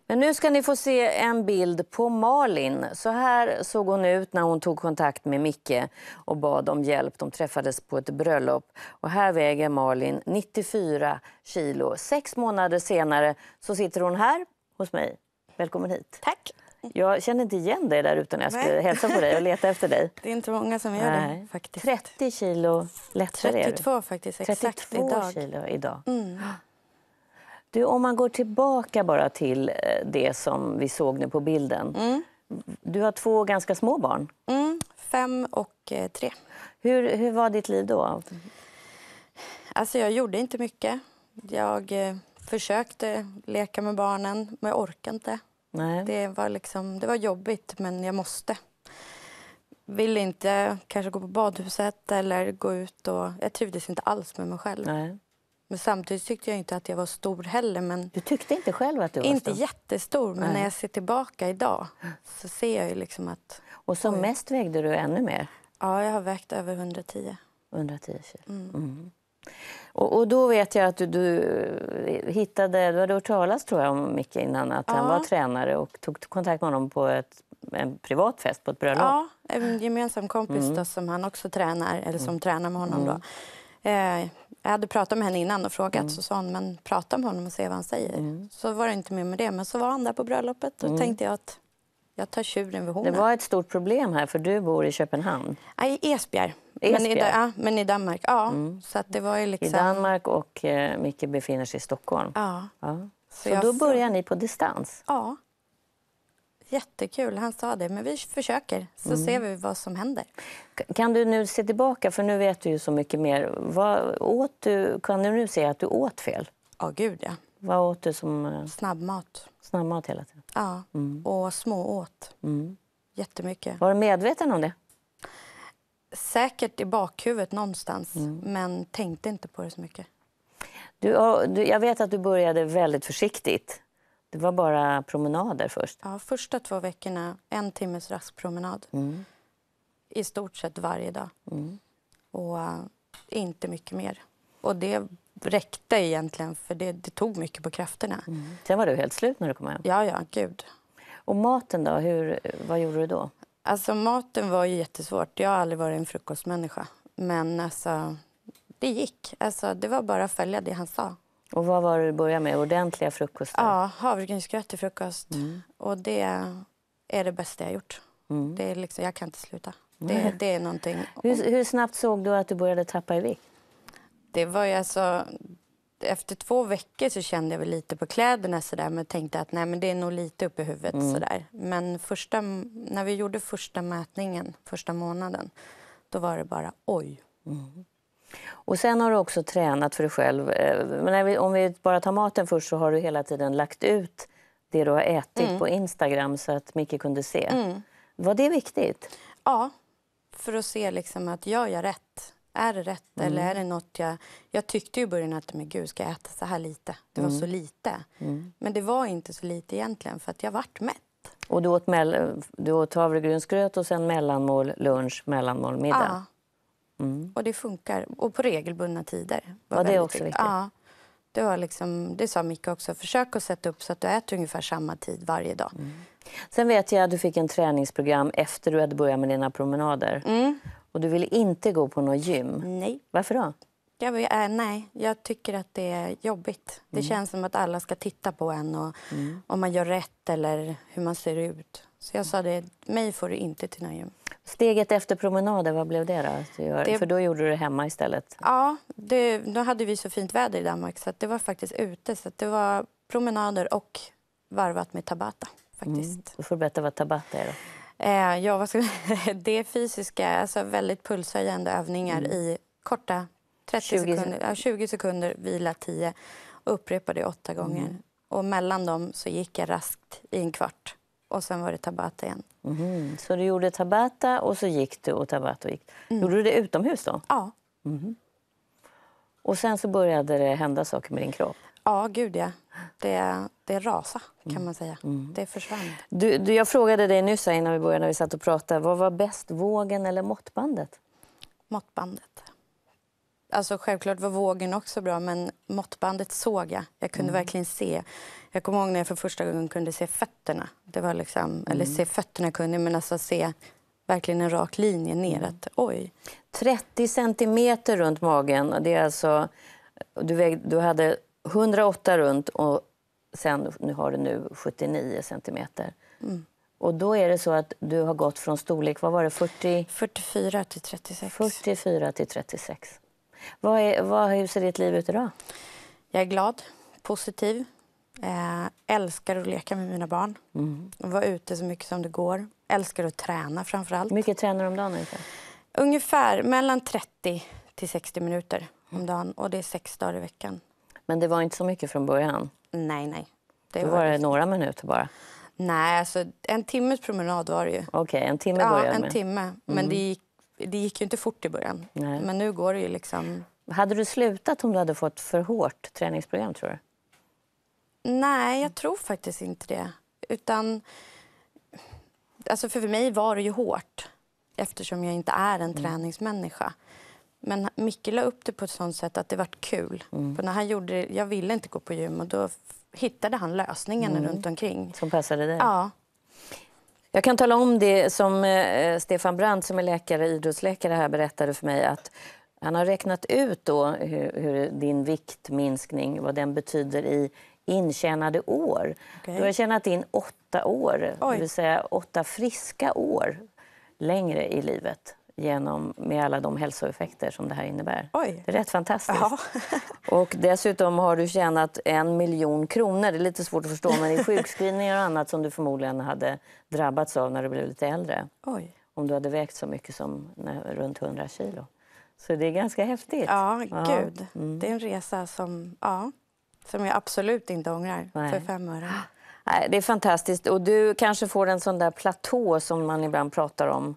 Men nu ska ni få se en bild på Malin. Så här såg hon ut när hon tog kontakt med Micke och bad om hjälp. De träffades på ett bröllop. Och här väger Malin 94 kilo. 6 månader senare så sitter hon här hos mig. Välkommen hit. Tack. Jag känner inte igen dig där utan jag skulle hälsa på dig och leta efter dig. Det är inte många som gör det faktiskt. 30 kilo lättare 32 faktiskt, exakt 32 idag. kilo idag. Mm. Du, om man går tillbaka bara till det som vi såg nu på bilden. Mm. Du har 2 ganska små barn. 5 och 3. Hur var ditt liv då? Alltså jag gjorde inte mycket. Jag försökte leka med barnen, men jag orkade inte. Nej. Det var jobbigt, men jag måste. Ville inte kanske gå på badhuset eller gå ut. Jag trivdes inte alls med mig själv. Nej. Men samtidigt tyckte jag inte att jag var stor heller. Men Du tyckte inte själv att du var inte stor? jättestor, men när jag ser tillbaka idag så ser jag ju liksom att... Och som mest vägde du ännu mer? Ja, jag har vägt över 110. 110 kilo. Mm. Och då vet jag att du hade hört talas tror jag om Micke innan, att han var tränare och tog kontakt med honom på en privat fest på ett bröllop. Ja, en gemensam kompis då, som han också tränar, eller som tränar med honom då. Jag hade pratat med henne innan och frågat, så sa hon, men prata med honom och se vad han säger. Så var det inte mer med det, men så var han där på bröllopet och tänkte jag att jag tar tjuren vid hornen. Det var ett stort problem här, för du bor i Köpenhamn. Nej, i Esbjerg. Men i Danmark, Så att det var ju liksom... I Danmark och Micke befinner sig i Stockholm. Ja. Så då börjar ni på distans? Ja. Jättekul, han sa det. Men vi försöker, så ser vi vad som händer. Kan du nu se tillbaka, för nu vet du ju så mycket mer. Vad åt du? Kan du nu se att du åt fel? Ja, gud ja. Vad åt du som... Snabbmat. Snabbmat hela tiden? Ja, och smååt. Jättemycket. Var du medveten om det? Säkert i bakhuvudet någonstans, men tänkte inte på det så mycket. Jag vet att du började väldigt försiktigt. Det var bara promenader först. Ja, första 2 veckorna 1 timmes rask promenad. I stort sett varje dag. Och inte mycket mer. Och det räckte egentligen, för det tog mycket på krafterna. Sen var du helt slut när du kom hem. Ja, gud. Och maten då? Vad gjorde du då? Alltså maten var ju jättesvårt. Jag har aldrig varit en frukostmänniska. Men alltså, det gick. Alltså, det var bara att följa det han sa. Och vad var det du började med? Ordentliga frukostar? Ja, havregrynsgröt till frukost. Och det är det bästa jag gjort. Det är liksom, jag kan inte sluta. Det är någonting. Hur snabbt såg du att du började tappa i vikt? Det var ju alltså... Efter 2 veckor så kände jag väl lite på kläderna sådär, men tänkte att nej, men det är nog lite uppe i huvudet sådär. Men när vi gjorde första mätningen, första månaden, då var det bara oj. Och sen har du också tränat för dig själv. Men om vi bara tar maten först, så har du hela tiden lagt ut det du har ätit på Instagram så att Micke kunde se. Var det viktigt? Ja, för att se liksom att gör jag rätt? Är det rätt eller är det något jag tyckte i början att men gud, ska jag äta så här lite? Det var så lite. Men det var inte så lite egentligen, för att jag vart mätt. Och du åt havregrynsgröt och sen mellanmål lunch, mellanmål middag? Ja, och det funkar. Och på regelbundna tider. Var det också viktigt? Ja, det var liksom, det sa Micke också. Försök att sätta upp så att du äter ungefär samma tid varje dag. Sen vet jag att du fick en träningsprogram efter du hade börjat med dina promenader. Och du ville inte gå på något gym. Nej. Varför då? Nej, jag tycker att det är jobbigt. Det känns som att alla ska titta på en och om man gör rätt eller hur man ser ut. Så jag sa det, mig får du inte till något gym. Steget efter promenader, vad blev det då? För då gjorde du det hemma istället. Ja, då hade vi så fint väder i Danmark så att det var faktiskt ute. Så att det var promenader och varvat med tabata faktiskt. Du får berätta vad tabata är då. Det är fysiska, alltså väldigt pulshöjande övningar i korta 20 sekunder, vila 10 och upprepa det 8 gånger. Och mellan dem så gick jag raskt i en kvart och sen var det tabata igen. Så du gjorde tabata och så gick du och tabata och gick. Gjorde du det utomhus då? Ja. Och sen så började det hända saker med din kropp? Ja, gud ja. Det rasa kan man säga. Det försvann. Jag frågade dig nyss innan vi började, när vi satt och pratade. Vad var bäst, vågen eller måttbandet? Måttbandet. Alltså självklart var vågen också bra, men måttbandet såg jag. Jag kunde verkligen se. Jag kommer ihåg när jag för första gången kunde se fötterna. Det var liksom, eller se fötterna kunde, men alltså se verkligen en rak linje neråt. Oj. 30 centimeter runt magen. Det är alltså, du hade 108 runt och sen nu har du nu 79 centimeter. Och då är det så att du har gått från storlek, vad var det, 44 till 36. 44 till 36. Hur ser ditt liv ut idag? Jag är glad, positiv. Älskar att leka med mina barn. Vara ute så mycket som det går. Älskar att träna framförallt. Hur mycket tränar du om dagen ungefär? Ungefär mellan 30 till 60 minuter om dagen. Och det är 6 dagar i veckan. Men det var inte så mycket från början? Nej. Då var det några minuter bara? Nej, alltså en timmes promenad var det ju. Okej, en timme började med. Ja, en timme. Men det gick ju inte fort i början. Nej. Men nu går det ju liksom... Hade du slutat om du hade fått för hårt träningsprogram, tror du? Nej, jag tror faktiskt inte det. Utan... Alltså för mig var det ju hårt. Eftersom jag inte är en träningsmänniska. Men Micke la upp det på ett sånt sätt att det var kul. För när han gjorde det, jag ville inte gå på gym och då hittade han lösningarna runt omkring. Som passade dig? Ja. Jag kan tala om det som Stefan Brandt som är läkare, idrottsläkare här, berättade för mig att han har räknat ut då hur din viktminskning, vad den betyder i intjänade år. Okay. Du har tjänat in 8 år, Oj. det vill säga 8 friska år längre i livet med alla de hälsoeffekter som det här innebär. Oj. Det är rätt fantastiskt. Ja. Och dessutom har du tjänat 1 miljon kronor. Det är lite svårt att förstå, men i sjukskrivningar och annat som du förmodligen hade drabbats av när du blev lite äldre. Oj. Om du hade vägt så mycket som runt 100 kilo. Så det är ganska häftigt. Ja, gud. Det är en resa som jag absolut inte ångrar för 5 öre. Nej, det är fantastiskt. Och du kanske får en sån där platå som man ibland pratar om.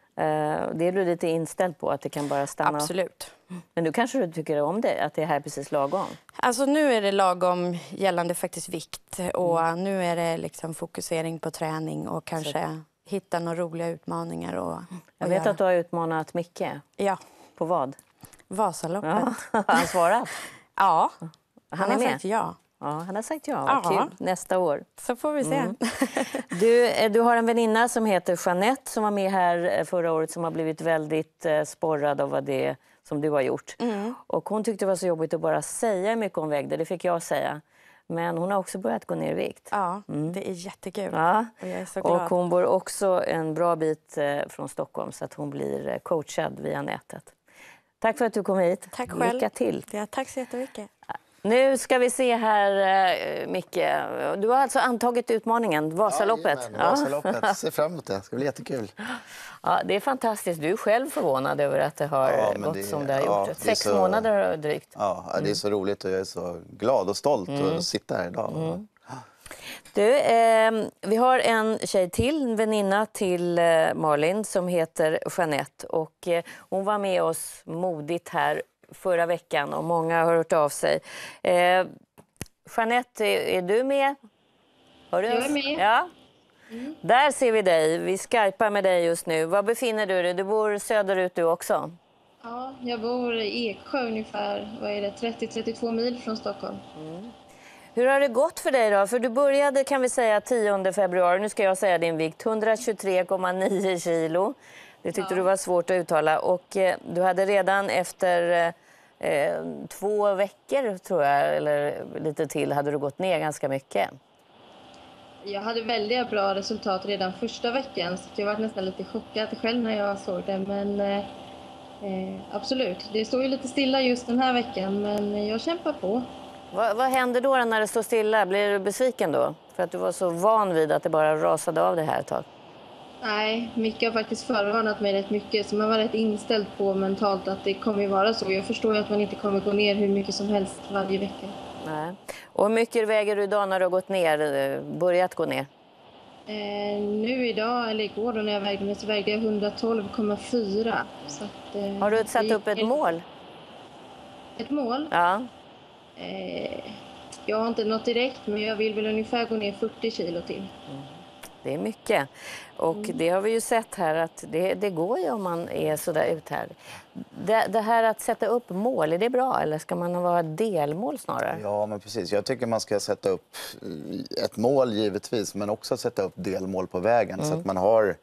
Det är du lite inställd på, att det kan bara stanna. Absolut. Men du kanske tycker om det, att det här är precis lagom? Alltså nu är det lagom gällande faktiskt vikt. Och nu är det liksom fokusering på träning och kanske hitta några roliga utmaningar. Jag vet att du har utmanat Micke. Ja. På vad? Vasaloppet. Ja. Har han svarat? Ja. Han är har med? sagt ja. Ja, han har sagt ja. Vad kul. Nästa år. Så får vi se. Du har en väninna som heter Jeanette som var med här förra året, som har blivit väldigt sporrad av det som du har gjort. Och hon tyckte det var så jobbigt att bara säga hur mycket hon vägde. Det fick jag säga. Men hon har också börjat gå ner i vikt. Ja, det är jättekul. Ja. Och jag är så glad. Och hon bor också en bra bit från Stockholm, så att hon blir coachad via nätet. Tack för att du kom hit. Tack själv. Lycka till. Ja, tack så jättemycket. Nu ska vi se här, Micke. Du har alltså antagit utmaningen, Vasaloppet. Ja, Vasaloppet. Ser fram emot det. Det ska bli jättekul. Ja, det är fantastiskt. Du är själv förvånad över att det har gått som det har gjort. 6 månader drygt. Ja, det är så roligt och jag är så glad och stolt att sitta här idag. Du, vi har en tjej till, en väninna till Malin som heter Jeanette. Och hon var med oss modigt här förra veckan och många har hört av sig. Jeanette, är du med? Hör du oss? Jag är med. Ja. Där ser vi dig. Vi skypar med dig just nu. Var befinner du dig? Du bor söderut du också? Ja, jag bor i Eksjö ungefär, 30-32 mil från Stockholm. Hur har det gått för dig då? För du började, kan vi säga, 10 februari. Nu ska jag säga din vikt. 123,9 kilo. Det tyckte du var svårt att uttala. Och du hade redan efter 2 veckor, tror jag, eller lite till, hade du gått ner ganska mycket. Jag hade väldigt bra resultat redan första veckan, så jag var nästan lite chockad själv när jag såg det. Men absolut, det står ju lite stilla just den här veckan, men jag kämpar på. Vad händer då när det står stilla? Blir du besviken då? För att du var så van vid att det bara rasade av det här ett tag. Nej, Micke har faktiskt förvarnat mig rätt mycket, så man var rätt inställd på mentalt att det kommer ju vara så. Jag förstår ju att man inte kommer gå ner hur mycket som helst varje vecka. Nej. Och hur mycket väger du idag när du har gått ner, börjat gå ner? Nu idag, eller igår då när jag vägde mig, så vägde jag 112,4. Så att, har du satt upp ett mål? Ett mål? Ja. Jag har inte något direkt, men jag vill väl ungefär gå ner 40 kilo till. Det är mycket. Och det har vi ju sett här att det går ju om man är så där ut här. Det här att sätta upp mål, är det bra eller ska man vara delmål snarare? Ja, men precis. Jag tycker man ska sätta upp ett mål givetvis, men också sätta upp delmål på vägen så att man har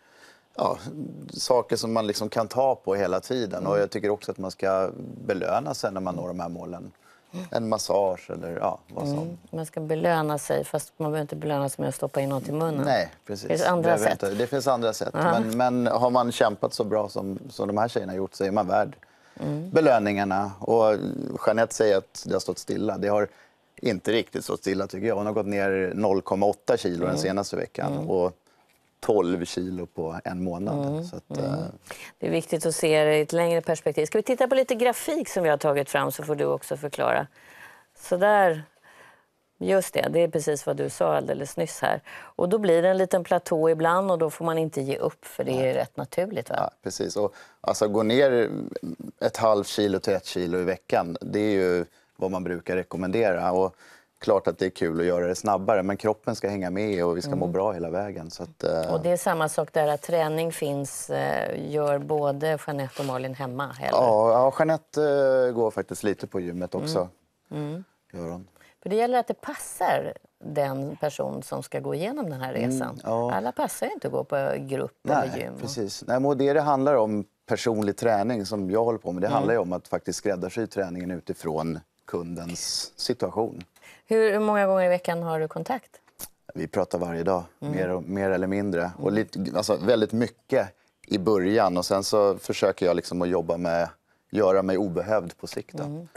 saker som man liksom kan ta på hela tiden. Och jag tycker också att man ska belöna sig när man når de här målen. En massage eller vad som. Man ska belöna sig, fast man behöver inte belöna sig med att stoppa in något i munnen. Nej, precis. Det finns andra sätt. Det finns andra sätt. Men har man kämpat så bra som de här tjejerna gjort så är man värd belöningarna. Och Jeanette säger att det har stått stilla. Det har inte riktigt stått stilla tycker jag. Hon har gått ner 0,8 kilo den senaste veckan. Och 12 kilo på en månad. Så att, Det är viktigt att se det i ett längre perspektiv. Ska vi titta på lite grafik som vi har tagit fram så får du också förklara. Så där, just det är precis vad du sa alldeles nyss här. Och då blir det en liten platå ibland och då får man inte ge upp för det är rätt naturligt va? Ja, precis. Och alltså gå ner ett halvt kilo till 1 kilo i veckan, det är ju vad man brukar rekommendera. Och klart att det är kul att göra det snabbare, men kroppen ska hänga med och vi ska må bra hela vägen. Så att, Och det är samma sak där att träning finns, gör både Jeanette och Malin hemma? Eller? Ja, Jeanette går faktiskt lite på gymmet också. Gör hon. För det gäller att det passar den person som ska gå igenom den här resan. Alla passar ju inte att gå på grupp eller gym. Precis. Nej, men det handlar om personlig träning som jag håller på med. Det handlar ju om att faktiskt skräddarsy träningen utifrån kundens situation. Hur många gånger i veckan har du kontakt? Vi pratar varje dag, mer eller mindre. Och väldigt mycket i början. Och sen så försöker jag liksom att jobba med göra mig obehövd på sikt.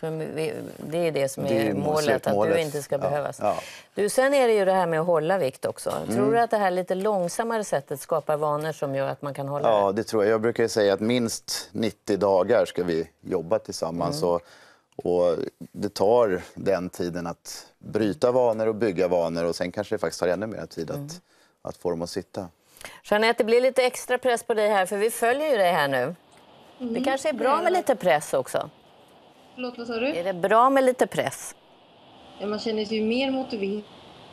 Det är det som är målet, att du inte ska behövas. Ja. Du, sen är det ju det här med att hålla vikt också. Tror du att det här lite långsammare sättet skapar vanor som gör att man kan hålla det? Ja, det tror jag. Jag brukar säga att minst 90 dagar ska vi jobba tillsammans. Och det tar den tiden att bryta vanor och bygga vanor. Och sen kanske det faktiskt tar ännu mer tid att få dem att sitta. Jeanette, det blir lite extra press på dig här för vi följer ju dig här nu. Det kanske är bra med lite press också. Förlåt, vad sa du? Är det bra med lite press? Ja, man känner sig ju mer motiverad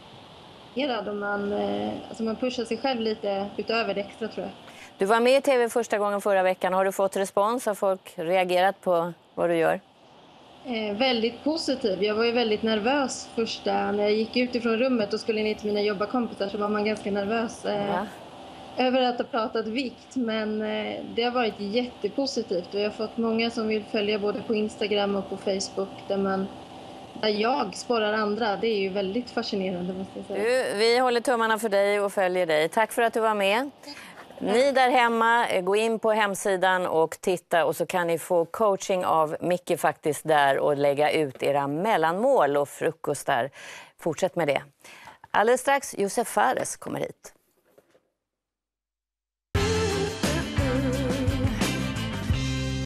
om man pushar sig själv lite utöver det extra tror jag. Du var med i tv första gången förra veckan. Har du fått respons? Har folk reagerat på vad du gör? Väldigt positiv. Jag var ju väldigt nervös när jag gick ut ifrån rummet och skulle ner till mina jobbarkompisar så var man ganska nervös över att ha pratat vikt. Men det har varit jättepositivt och jag har fått många som vill följa både på Instagram och på Facebook där jag sporrar andra. Det är ju väldigt fascinerande måste jag säga. Vi håller tummarna för dig och följer dig. Tack för att du var med. Ni där hemma, gå in på hemsidan och titta och så kan ni få coaching av Micke faktiskt där och lägga ut era mellanmål och frukostar. Fortsätt med det. Alldeles strax Josef Fares kommer hit.